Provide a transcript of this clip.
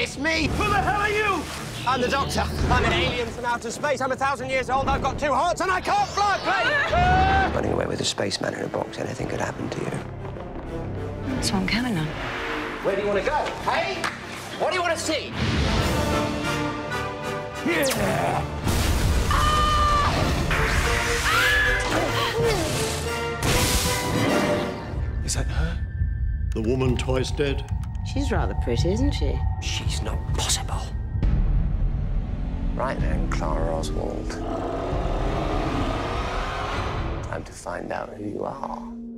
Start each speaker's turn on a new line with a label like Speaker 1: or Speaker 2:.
Speaker 1: It's me!
Speaker 2: Who the hell are you?
Speaker 1: I'm the Doctor. I'm an alien from outer space. I'm 1,000 years old, I've got 2 hearts, and I can't fly a plane! Running away with a spaceman in a box, anything could happen to you.
Speaker 3: That's what I'm counting on.
Speaker 1: Where do you want to go, hey? What do you want to see?
Speaker 2: Yeah. Is that her?
Speaker 4: The woman twice dead.
Speaker 3: She's rather pretty, isn't she?
Speaker 1: She's not possible. Right then, Clara Oswald. Time to find out who you are.